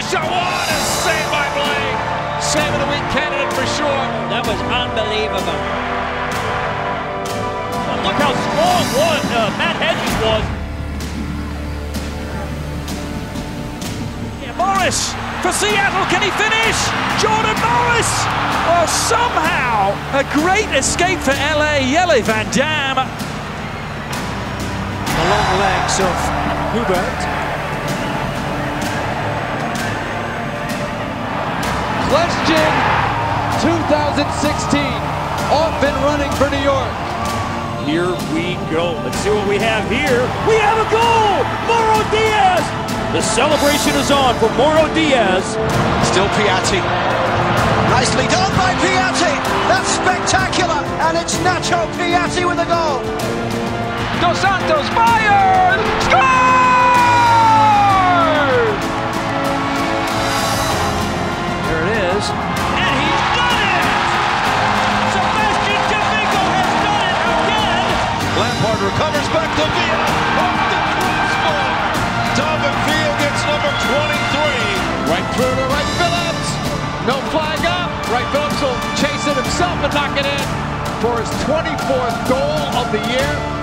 shot, what a save by Blake! Save of the week candidate for sure. That was unbelievable. Well, look how strong Matt Hedges was. Yeah, Morris for Seattle, can he finish? Jordan Morris! Well, somehow a great escape for LA, Jelle van Damme. The long legs of Hubert. Kljestan, 2016, off and running for New York. Here we go. Let's see what we have here. We have a goal! Mauro Diaz! The celebration is on for Mauro Diaz. Still Piatti. Nicely done by Piatti. That's spectacular. And it's Ignacio Piatti with a goal. Dos Santos fired! Score! There it is. And he's done it! Sebastian Giovinco has done it again! Lampard recovers back to Villa. Off the crossbar. Damme gets number 23. Right through to Wright-Phillips. No flag up. Wright-Phillips will chase it himself and knock it in for his 24th goal of the year.